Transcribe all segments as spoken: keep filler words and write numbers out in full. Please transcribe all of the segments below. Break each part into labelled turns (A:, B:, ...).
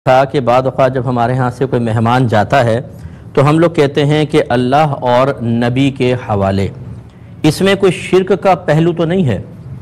A: تھا کہ بعض اوقات جب ہمارے ہاں سے کوئی مہمان جاتا ہے تو ہم لوگ کہتے ہیں کہ اللہ اور نبی کے حوالے، اس میں کوئی شرک کا پہلو تو نہیں ہے؟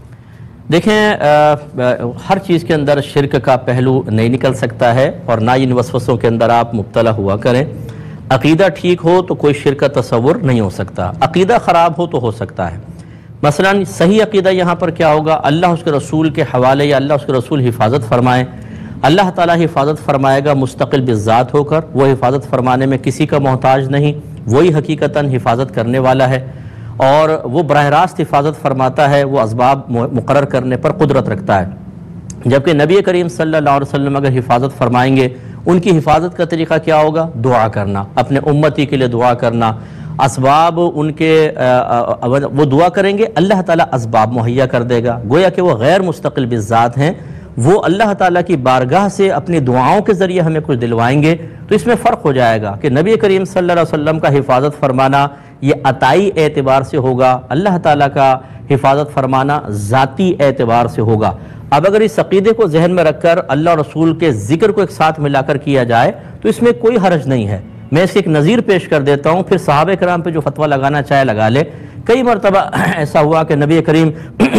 A: دیکھیں، ہر چیز کے اندر شرک کا پہلو نہیں نکل سکتا ہے، اور نہ ان وسوسوں کے اندر آپ مبتلا ہوا کریں۔ عقیدہ ٹھیک ہو تو کوئی شرک کا تصور نہیں ہو سکتا، عقیدہ خراب ہو تو ہو سکتا ہے۔ مثلا صحیح عقیدہ یہاں پر کیا ہوگا؟ اللہ اس کے رسول کے حوالے، یا اللہ اس کے رسول حفاظت فرمائیں، اللہ تعالیٰ حفاظت فرمائے گا مستقل بالذات ہو کر، وہ حفاظت فرمانے میں کسی کا محتاج نہیں، وہی حقیقتاً حفاظت کرنے والا ہے، اور وہ براہ راست حفاظت فرماتا ہے، وہ اسباب مقرر کرنے پر قدرت رکھتا ہے۔ جبکہ نبی کریم صلی اللہ علیہ وسلم اگر حفاظت فرمائیں گے، ان کی حفاظت کا طریقہ کیا ہوگا؟ دعا کرنا، اپنے امتی کے لیے دعا کرنا، اسباب ان کے وہ دعا کریں گے، اللہ تعالیٰ اسباب مہیا کر دے گا، گویا کہ وہ غیر مستقل بالذات ہیں، وہ اللہ تعالیٰ کی بارگاہ سے اپنی دعاؤں کے ذریعے ہمیں کچھ دلوائیں گے۔ تو اس میں فرق ہو جائے گا کہ نبی کریم صلی اللہ علیہ وسلم کا حفاظت فرمانا یہ عطائی اعتبار سے ہوگا، اللہ تعالیٰ کا حفاظت فرمانا ذاتی اعتبار سے ہوگا۔ اب اگر اس عقیدے کو ذہن میں رکھ کر اللہ رسول کے ذکر کو ایک ساتھ ملا کر کیا جائے تو اس میں کوئی حرج نہیں ہے۔ میں اس کی ایک نظیر پیش کر دیتا ہوں، پھر صحابہ کرام پہ جو فتویٰ لگانا چاہے لگا لے۔ کئی مرتبہ ایسا ہوا کہ نبی کریم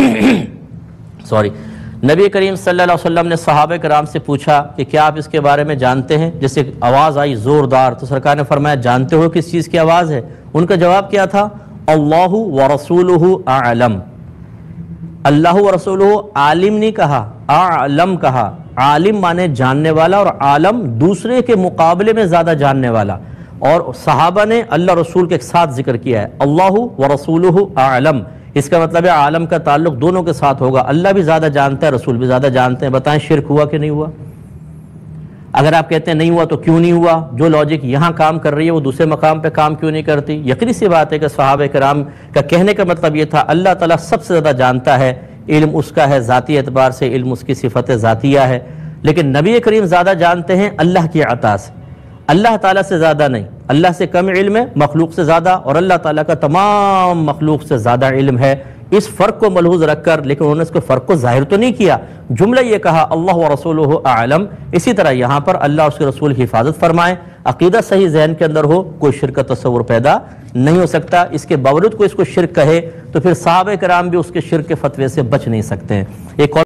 A: سوری نبی کریم صلی اللہ علیہ وسلم نے صحابہ کرام سے پوچھا کہ کیا آپ اس کے بارے میں جانتے ہیں؟ جیسے آواز آئی زوردار، تو سرکار نے فرمایا جانتے ہو کس چیز کی آواز ہے؟ ان کا جواب کیا تھا؟ اللہ ورسولہ اعلم۔ اللہ ورسولہ عالم نہیں کہا، اعلم کہا۔ عالم مانے جاننے والا، اور عالم دوسرے کے مقابلے میں زیادہ جاننے والا، اور صحابہ نے اللہ رسول کے ساتھ ذکر کیا ہے، اللہ ورسولہ اعلم۔ اس کا مطلب ہے عالم کا تعلق دونوں کے ساتھ ہوگا، اللہ بھی زیادہ جانتا ہے، رسول بھی زیادہ جانتے ہیں۔ بتائیں شرک ہوا کہ نہیں ہوا؟ اگر آپ کہتے ہیں نہیں ہوا تو کیوں نہیں ہوا؟ جو لاجک یہاں کام کر رہی ہے وہ دوسرے مقام پہ کام کیوں نہیں کرتی؟ یقینی سی بات ہے کہ صحابہ کرام کا کہنے کا مطلب یہ تھا اللہ تعالیٰ سب سے زیادہ جانتا ہے، علم اس کا ہے، ذاتی اعتبار سے علم اس کی صفت ذاتیہ ہے، لیکن نبی کریم زیادہ جانتے ہیں اللہ کی عطا سے، اللہ تعالیٰ سے زیادہ نہیں۔ اللہ سے کم علم ہے، مخلوق سے زیادہ، اور اللہ تعالیٰ کا تمام مخلوق سے زیادہ علم ہے۔ اس فرق کو ملحوظ رکھ کر، لیکن انہوں نے اس کو فرق کو ظاہر تو نہیں کیا، جملہ یہ کہا اللہ ورسولہ اعلم۔ اسی طرح یہاں پر اللہ اس کے رسول حفاظت فرمائیں، عقیدہ صحیح ذہن کے اندر ہو، کوئی شرک کا تصور پیدا نہیں ہو سکتا۔ اس کے باوجود کوئی اس کو شرک کہے تو پھر صحابہ کرام بھی اس کے شرک کے فتوے سے بچ نہیں سکتے ہیں۔ ایک اور